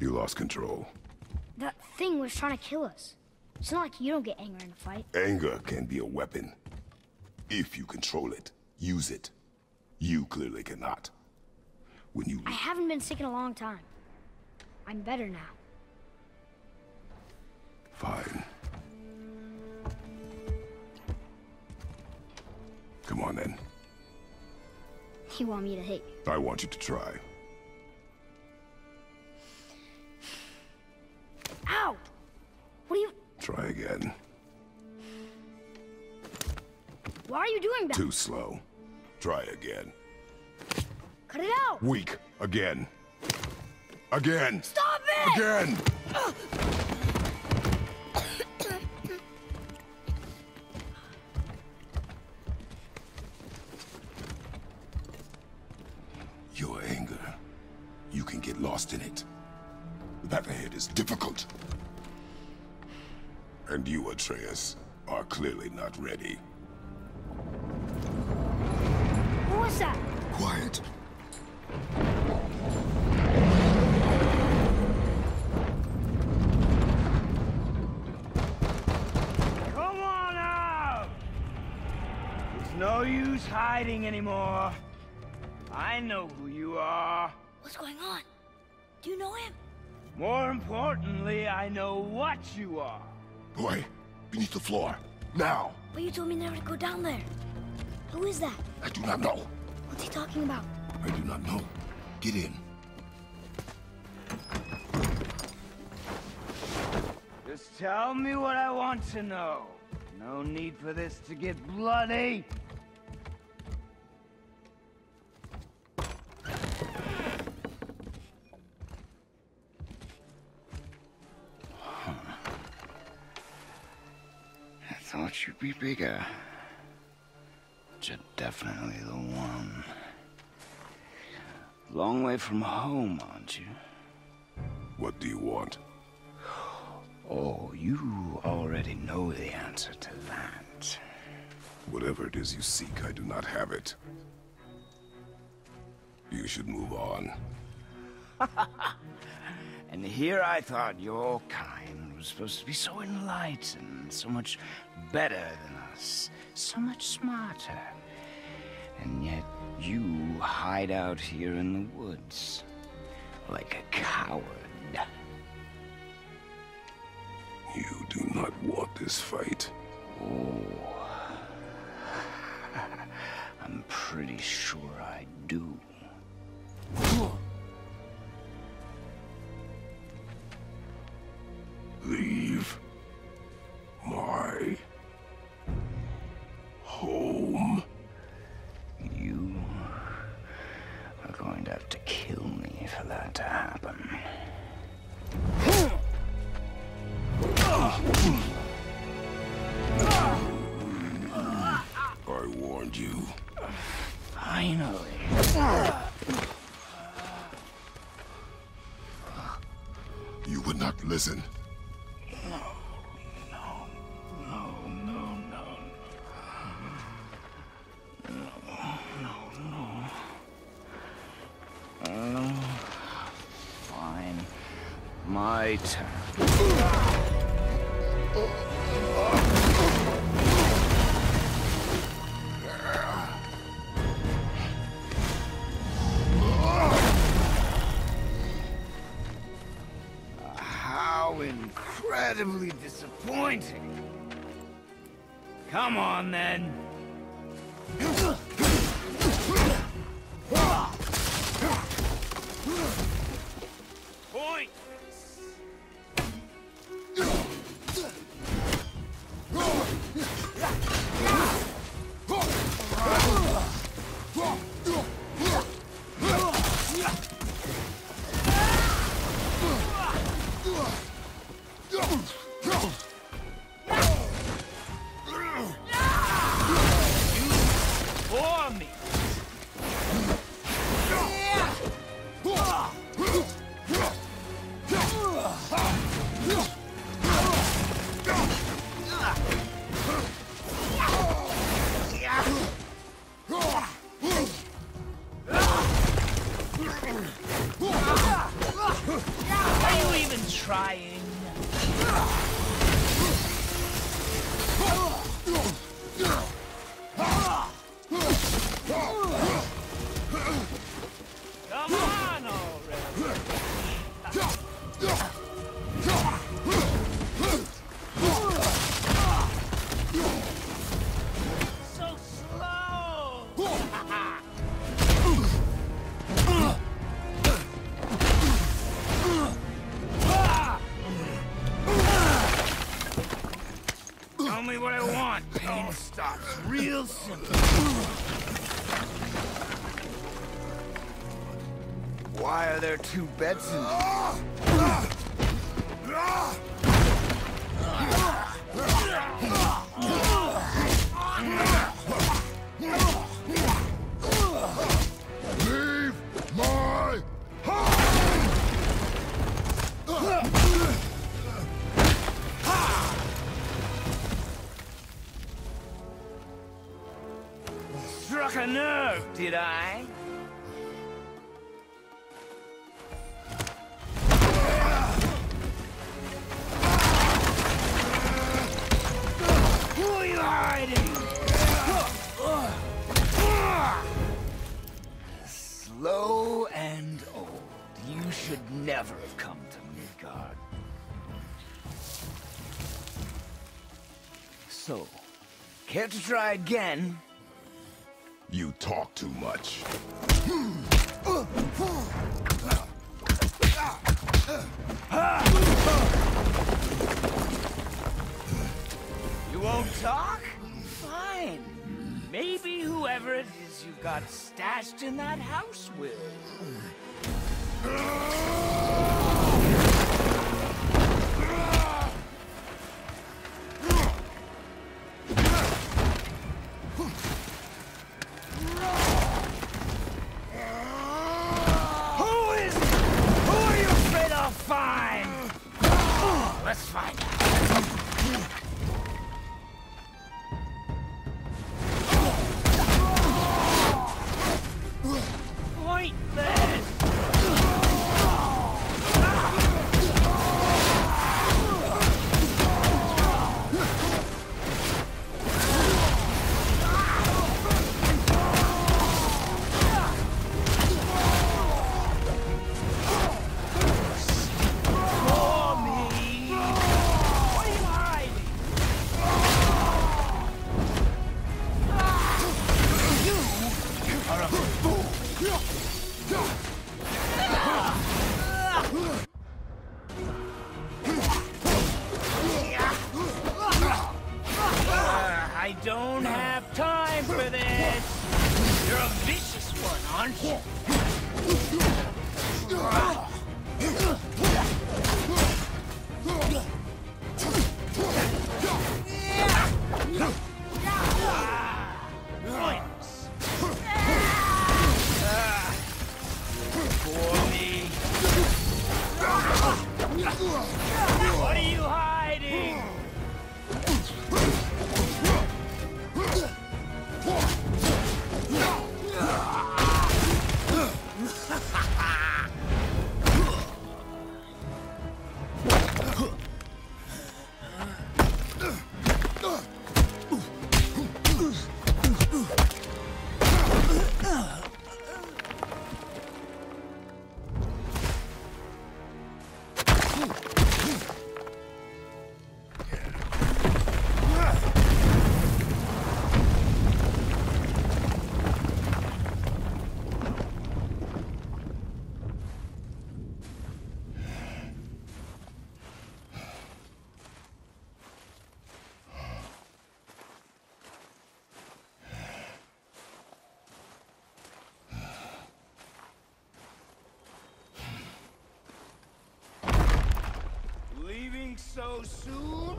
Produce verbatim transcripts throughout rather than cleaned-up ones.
You lost control. That thing was trying to kill us. It's not like you don't get angry in a fight. Anger can be a weapon. If you control it, use it. You clearly cannot. When you... I haven't been sick in a long time. I'm better now. Fine. Come on, then. You want me to hit you? I want you to try. Ow! What are you... Try again. Why are you doing that? Too slow. Try again. Cut it out! Weak. Again. Again! Stop it! Again! Your anger. You can get lost in it. The path ahead is difficult. And you, Atreus, are clearly not ready. What was that? Quiet. Come on out! There's no use hiding anymore. I know who you are. What's going on? Do you know him? More importantly, I know what you are. Boy, beneath the floor. Now! But you told me never to go down there. Who is that? I do not know. What's he talking about? I do not know. Get in. Just tell me what I want to know. No need for this to get bloody. I thought you'd be bigger. But you're definitely the one. Long way from home, aren't you? What do you want? Oh, you already know the answer to that. Whatever it is you seek, I do not have it. You should move on. And here I thought your kind was supposed to be so enlightened, so much better than us, so much smarter. And yet you hide out here in the woods, like a coward. You do not want this fight. Oh, I'm pretty sure I do. Leave my home. You are going to have to kill me for that to happen. I warned you. Finally. You would not listen. No, no, no, no, no. No, no, no. Oh, fine. My turn. How incredibly disappointing. Come on, then. Point. For me. me what I want. Pain stops real simple. Why are there two beds in here? Leave my house! Struck a nerve, did I? Who are you hiding? Slow and old. You should never have come to Midgard. So, care to try again? You talk too much. You won't talk? Fine. Maybe whoever it is you've got stashed in that house will. Who is it? Who are you afraid I'll find? Let's find out. Pointless! For me! What are you hiding? You are a fool! Uh, I don't have time for this. You're a vicious one, aren't you? Points. Ah, for me. What are you hiding? Leaving so soon?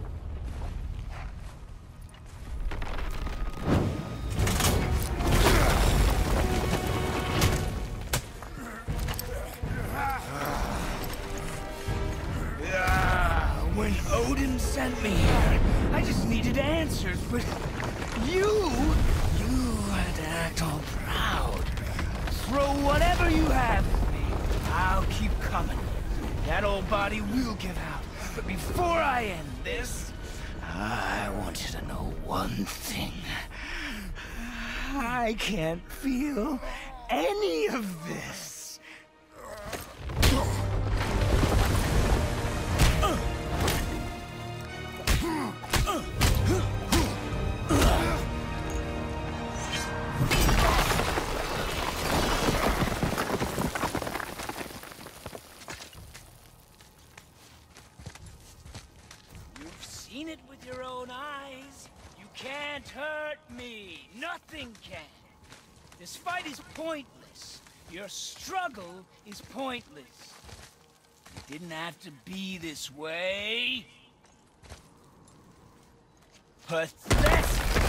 Ah, when Odin sent me here, I just needed answers, but you, you had to act all proud. Throw whatever you have at me. I'll keep coming. That old body will give out. But before I end this, I want you to know one thing. I can't feel any of this. You've seen it with your own eyes. You can't hurt me. Nothing can. This fight is pointless. Your struggle is pointless. It didn't have to be this way. Pathetic!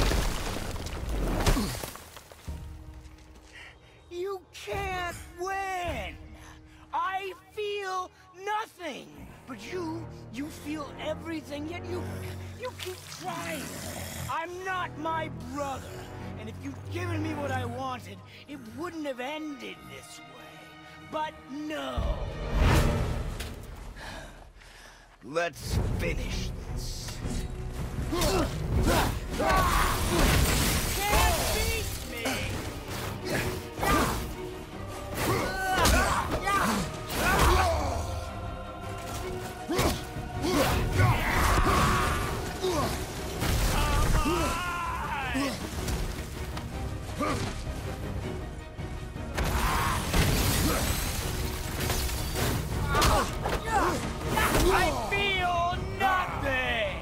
You can't win! I feel nothing! But you, you feel everything, yet you, you keep trying. I'm not my brother, and if you'd given me what I wanted, it wouldn't have ended this way. But no! Let's finish this. Can't beat me! I feel nothing!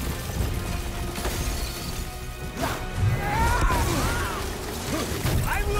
I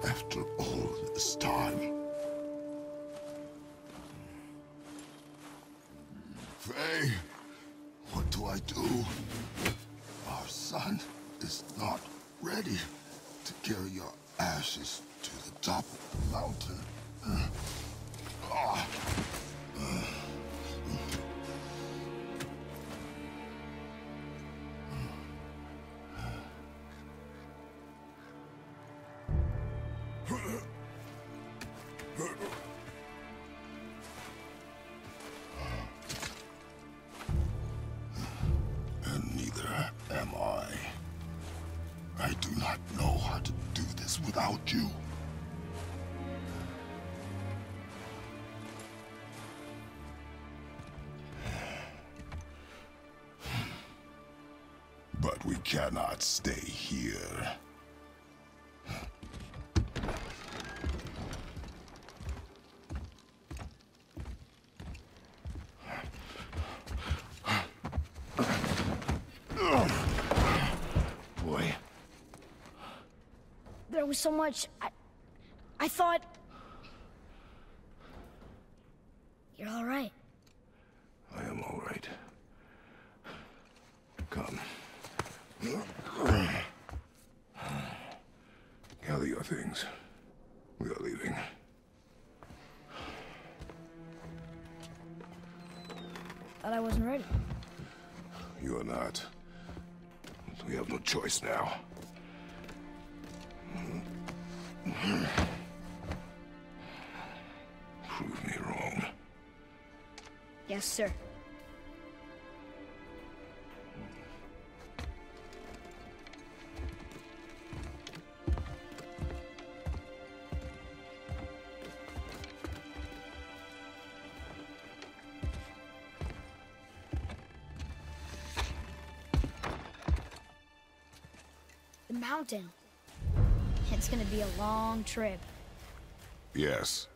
After all this time. Faye, what do I do? Our son is not ready to carry your ashes to the top of the mountain. Uh, ah, uh, And neither am I. I do not know how to do this without you. But we cannot stay here. Boy. There was so much. I, I thought. You're all right. I am all right. Come. Gather your things. We are leaving. Thought I wasn't ready. You are not. We have no choice now. Prove me wrong. Yes, sir. The mountain. It's gonna be a long trip. Yes.